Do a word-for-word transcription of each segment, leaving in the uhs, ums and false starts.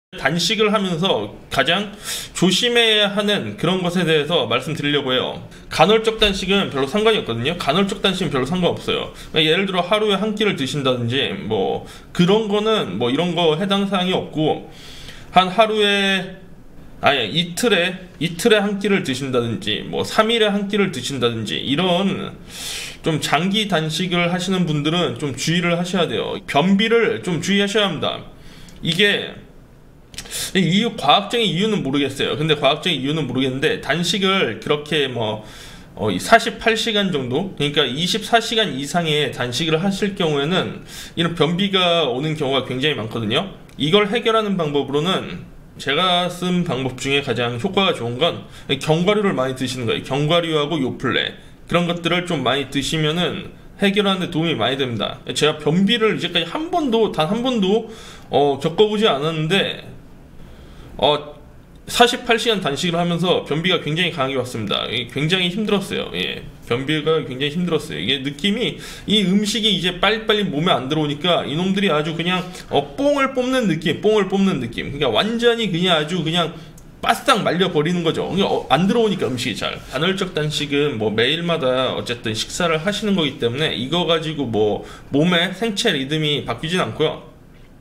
단식을 하면서 가장 조심해야 하는 그런 것에 대해서 말씀드리려고 해요. 간헐적 단식은 별로 상관이 없거든요. 간헐적 단식은 별로 상관없어요. 예를 들어 하루에 한 끼를 드신다든지 뭐 그런 거는 뭐 이런 거 해당 사항이 없고, 한 하루에 아니 이틀에 이틀에 한 끼를 드신다든지 뭐 삼 일에 한 끼를 드신다든지 이런 좀 장기 단식을 하시는 분들은 좀 주의를 하셔야 돼요. 변비를 좀 주의하셔야 합니다. 이게 이유, 과학적인 이유는 모르겠어요. 근데 과학적인 이유는 모르겠는데, 단식을 그렇게 뭐 어, 사십팔 시간 정도, 그러니까 이십사 시간 이상의 단식을 하실 경우에는 이런 변비가 오는 경우가 굉장히 많거든요. 이걸 해결하는 방법으로는 제가 쓴 방법 중에 가장 효과가 좋은 건 견과류를 많이 드시는 거예요. 견과류하고 요플레, 그런 것들을 좀 많이 드시면은 해결하는 데 도움이 많이 됩니다. 제가 변비를 이제까지 한 번도 단 한 번도 어, 겪어보지 않았는데 어, 사십팔 시간 단식을 하면서 변비가 굉장히 강하게 왔습니다. 굉장히 힘들었어요. 예, 변비가 굉장히 힘들었어요. 이게 느낌이, 이 음식이 이제 빨리빨리 몸에 안 들어오니까 이놈들이 아주 그냥 어, 뽕을 뽑는 느낌, 뽕을 뽑는 느낌. 그러니까 완전히 그냥 아주 그냥 바싹 말려버리는 거죠. 어, 안 들어오니까 음식이 잘. 간헐적 단식은 뭐 매일마다 어쨌든 식사를 하시는 거기 때문에 이거 가지고 뭐 몸의 생체 리듬이 바뀌진 않고요.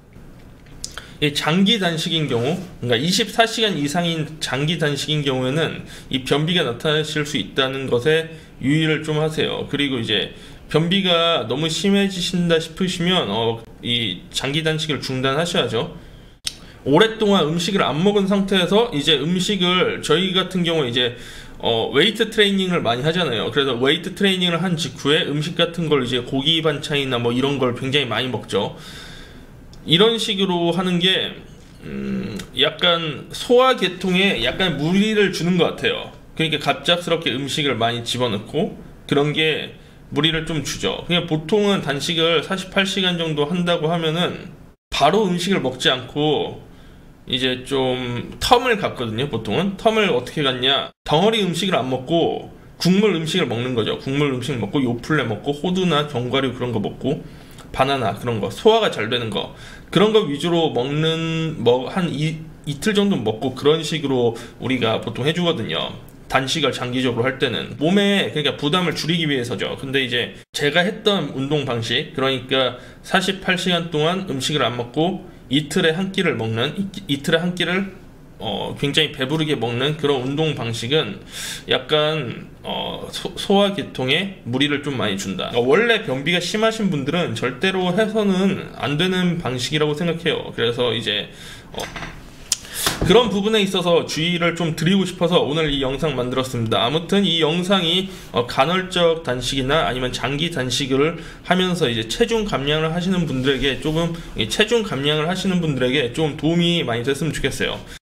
이 장기 단식인 경우, 그러니까 이십사 시간 이상인 장기 단식인 경우에는 이 변비가 나타나실 수 있다는 것에 유의를 좀 하세요. 그리고 이제 변비가 너무 심해지신다 싶으시면 어, 이 장기 단식을 중단하셔야죠. 오랫동안 음식을 안 먹은 상태에서 이제 음식을, 저희 같은 경우에 이제 어, 웨이트 트레이닝을 많이 하잖아요. 그래서 웨이트 트레이닝을 한 직후에 음식 같은 걸 이제 고기 반찬이나 뭐 이런 걸 굉장히 많이 먹죠. 이런 식으로 하는 게 음, 약간 소화계통에 약간 무리를 주는 것 같아요. 그러니까 갑작스럽게 음식을 많이 집어넣고 그런 게 무리를 좀 주죠. 그냥 보통은 단식을 사십팔 시간 정도 한다고 하면은 바로 음식을 먹지 않고 이제 좀 텀을 갖거든요. 보통은 텀을 어떻게 갖냐, 덩어리 음식을 안 먹고 국물 음식을 먹는 거죠. 국물 음식 먹고 요플레 먹고 호두나 견과류 그런 거 먹고 바나나 그런 거, 소화가 잘 되는 거, 그런 거 위주로 먹는, 뭐 한 이틀 정도 먹고 그런 식으로 우리가 보통 해주거든요. 단식을 장기적으로 할 때는 몸에, 그러니까 부담을 줄이기 위해서죠. 근데 이제 제가 했던 운동 방식, 그러니까 사십팔 시간 동안 음식을 안 먹고 이틀에 한 끼를 먹는, 이틀에 한 끼를 어, 굉장히 배부르게 먹는 그런 운동 방식은 약간 어, 소, 소화계통에 무리를 좀 많이 준다. 그러니까 원래 변비가 심하신 분들은 절대로 해서는 안 되는 방식이라고 생각해요. 그래서 이제 어, 그런 부분에 있어서 주의를 좀 드리고 싶어서 오늘 이 영상 만들었습니다. 아무튼 이 영상이 어, 간헐적 단식이나 아니면 장기 단식을 하면서 이제 체중 감량을 하시는 분들에게 조금, 체중 감량을 하시는 분들에게 좀 도움이 많이 됐으면 좋겠어요.